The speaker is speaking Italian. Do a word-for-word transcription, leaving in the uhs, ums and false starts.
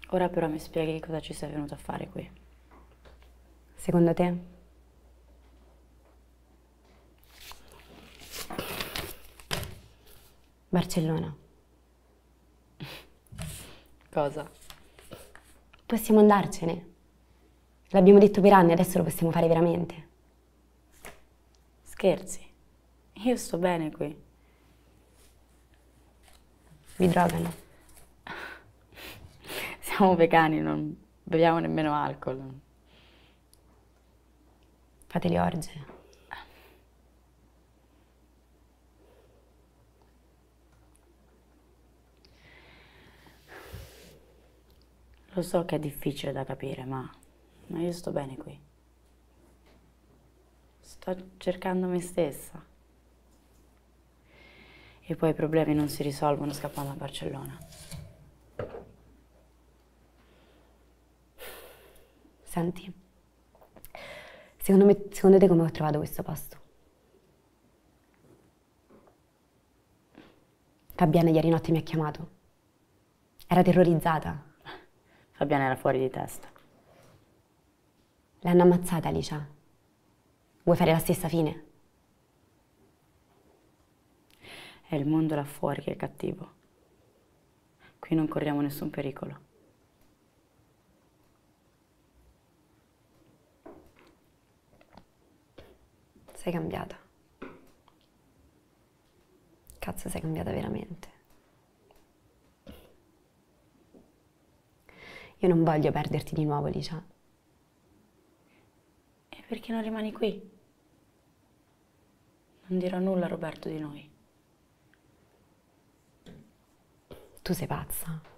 Ora però mi spieghi cosa ci sei venuto a fare qui. Secondo te? Barcellona. Cosa? Possiamo andarcene. L'abbiamo detto per anni, adesso lo possiamo fare veramente. Scherzi? Io sto bene qui. Vi drogano. Siamo vegani, non beviamo nemmeno alcol. Fate le orge. Lo so che è difficile da capire, ma, ma io sto bene qui. Sto cercando me stessa. E poi i problemi non si risolvono scappando a Barcellona. Senti, secondo me, secondo te come ho trovato questo posto? Fabiana ieri notte mi ha chiamato. Era terrorizzata. Fabiana era fuori di testa. L'hanno ammazzata, Alicia. Vuoi fare la stessa fine? È il mondo là fuori che è cattivo. Qui non corriamo nessun pericolo. Sei cambiata. Cazzo, sei cambiata veramente. Io non voglio perderti di nuovo, Licia. E perché non rimani qui? Non dirò nulla a Roberto di noi. Tu sei pazza.